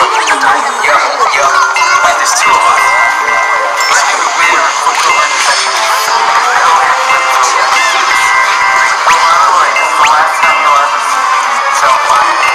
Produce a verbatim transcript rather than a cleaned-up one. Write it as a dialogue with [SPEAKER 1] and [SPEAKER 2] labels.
[SPEAKER 1] Yo, yo, like there's two of us. I think we win our quick over session. No, yeah. Well, by the way, this is the last time you'll ever see me. So, bye.